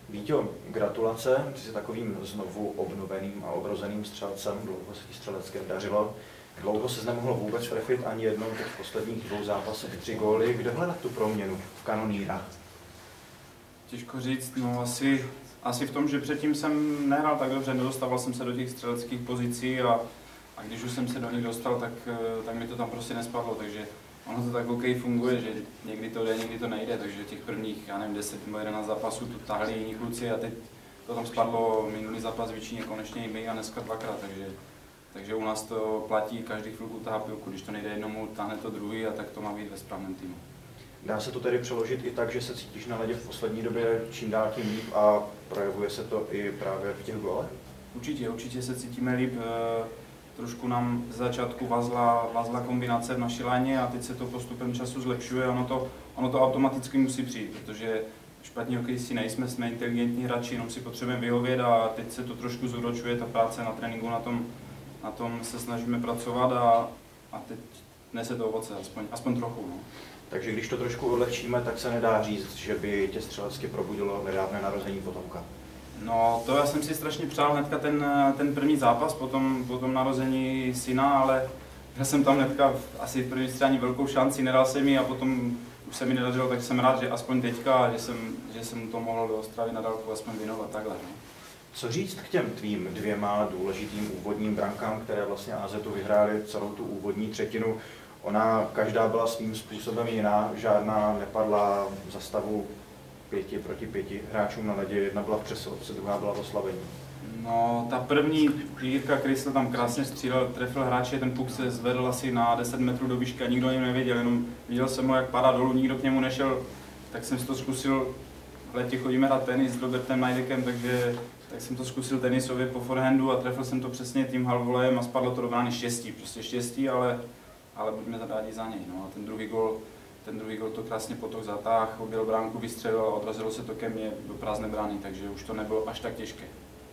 Víťo, gratulace, ty jsi takovým znovu obnoveným a obrozeným střelcem, dlouho se ti střelecké dařilo. Dlouho se nemohlo vůbec trefit ani jednou, teď v posledních 2 zápasech 3 góly. Kde hledat tu proměnu v kanonýrách? Těžko říct, no asi v tom, že předtím jsem nehrál tak dobře, nedostával jsem se do těch střeleckých pozicí a když už jsem se do nich dostal, tak mi to tam prostě nespadlo, takže ono to tak hokej funguje, že někdy to jde, někdy to nejde, takže těch prvních, já nevím, 10 nebo 11 zápasů tu tahli jiní kluci a teď to tam spadlo minulý zápas většině konečně i my a dneska 2krát, takže u nás to platí, každý chvilku tahá pilku, když to nejde jednomu, tahne to druhý a tak to má být ve správném týmu. Dá se to tedy přeložit i tak, že se cítíš na ledě v poslední době čím dál tím líp a projevuje se to i právě v těch gólech? Určitě se cítíme líp. Trošku nám z začátku vazla kombinace v naší léně a teď se to postupem času zlepšuje. Ono to automaticky musí přijít, protože špatní hokejisti nejsme, jsme inteligentní hráči, jenom si potřebujeme vyhovět a teď se to trošku zúročuje, ta práce na tréninku, na tom se snažíme pracovat a teď nese to ovoce, aspoň trochu. No. Takže když to trošku odlehčíme, tak se nedá říct, že by tě střelecky probudilo nedávné narození potomka. No, to já jsem si strašně přál hnedka ten první zápas, potom narození syna, ale já jsem tam hnedka asi v první střání velkou šanci, nedal jsem ji a potom už se mi nedařilo, tak jsem rád, že aspoň teďka, že jsem to mohl do Ostravy na dálku aspoň věnovat takhle. No. Co říct k těm tvým 2 důležitým úvodním brankám, které vlastně AZu vyhrály celou tu úvodní třetinu? Ona každá byla svým způsobem jiná, žádná nepadla za stavu 5 proti 5 hráčům na ledě, jedna byla v přesilovce, druhá byla v oslabení. No, ta první, Jirka Krysl tam krásně střílel, trefil hráče, ten puk se zvedl asi na 10 metrů do výšky a nikdo o něm nevěděl, jenom viděl jsem ho, jak padá dolů, nikdo k němu nešel, tak jsem si to zkusil, v letě chodíme hrát tenis s Robertem Najdekem, tak jsem to zkusil tenisově po forehandu a trefil jsem to přesně tím halvolejem a spadlo to do brány štěstí, prostě štěstí, ale buďme rádi za něj. No. A ten druhý gol to krásně potok zatáhl, objel bránku, vystřelil a odrazilo se to ke mně do prázdné brány, takže už to nebylo až tak těžké.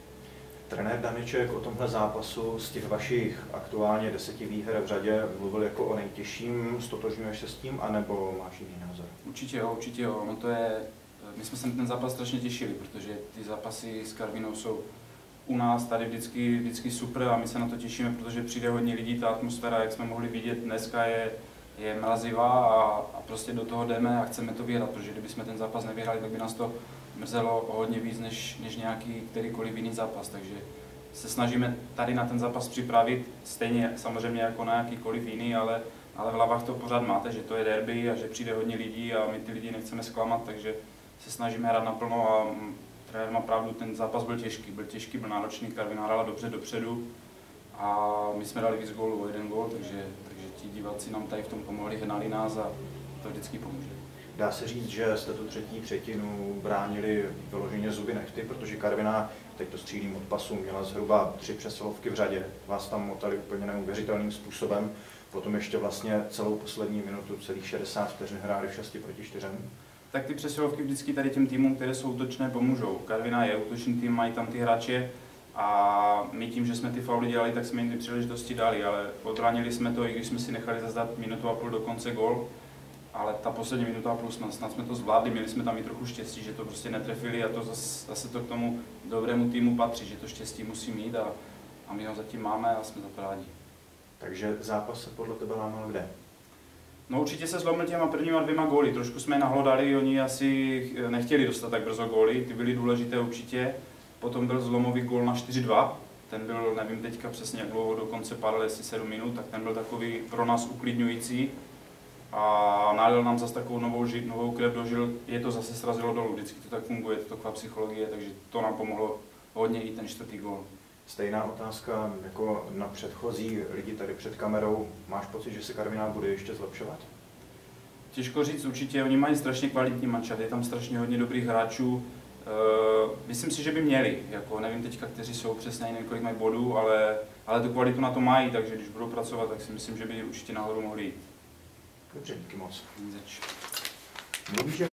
Trenér Daneček o tomhle zápasu z těch vašich aktuálně 10 výher v řadě mluvil jako o nejtěžším, stotožňuješ se s tím, anebo máš jiný názor? Určitě jo. No to je, my jsme se na ten zápas strašně těšili, protože ty zápasy s Karvinou jsou u nás tady vždycky super a my se na to těšíme, protože přijde hodně lidí, ta atmosféra, jak jsme mohli vidět dneska, je mrazivá a prostě do toho jdeme a chceme to vyhrát, protože kdybychom ten zápas nevyhrali, tak by nás to mrzelo o hodně víc než nějaký kterýkoliv jiný zápas, takže se snažíme tady na ten zápas připravit, stejně samozřejmě jako na jakýkoliv jiný, ale v hlavách to pořád máte, že to je derby a že přijde hodně lidí a my ty lidi nechceme zklamat, takže se snažíme hrát naplno a trenér má pravdu, ten zápas byl těžký, byl náročný, Karviná hrála dobře dopředu a my jsme dali víc gólů, o 1 gól, takže ti diváci nám tady v tom pomohli, hnali nás a to vždycky pomůže. Dá se říct, že jste tu třetí třetinu bránili vyloženě zuby nehty, protože Karviná, teď to střílím od pasu, měla zhruba 3 přesilovky v řadě, vás tam motali úplně neuvěřitelným způsobem, potom ještě vlastně celou poslední minutu, celých 60 vteřin hráli 6 proti 4. Tak ty přesilovky vždycky tady těm týmům, které jsou útočné, pomůžou. Karviná je útočný tým, mají tam ty hráče a my tím, že jsme ty fauly dělali, tak jsme jim ty příležitosti dali, ale odbránili jsme to, i když jsme si nechali zazdat 1,5 minuty do konce gól, ale ta poslední 1,5 minuty snad jsme to zvládli, měli jsme tam i trochu štěstí, že to prostě netrefili a to zase to k tomu dobrému týmu patří, že to štěstí musí mít a my ho zatím máme a jsme za to rádi. Takže zápas se podle tebe lámal kde? No určitě se zlomil těma prvníma 2 góly, trošku jsme je nahlodali, oni asi nechtěli dostat tak brzo góly, ty byly důležité určitě. Potom byl zlomový gól na 4-2, ten byl, nevím teďka přesně jak dlouho, dokonce padl jestli 7 minut, tak ten byl takový pro nás uklidňující a nalil nám zase takovou novou krev do žil, je to zase srazilo dolů, vždycky to tak funguje, to je taková psychologie, takže to nám pomohlo hodně i ten 4. gól. Stejná otázka jako na předchozí lidi tady před kamerou. Máš pocit, že se Karviná bude ještě zlepšovat? Těžko říct, určitě oni mají strašně kvalitní mančat, je tam strašně hodně dobrých hráčů. Myslím si, že by měli, jako nevím teďka, kteří jsou přesně, nevím, kolik mají bodů, ale tu kvalitu na to mají, takže když budou pracovat, tak si myslím, že by určitě nahoru mohli jít. Dobře, díky moc. Zač. Mluvíš,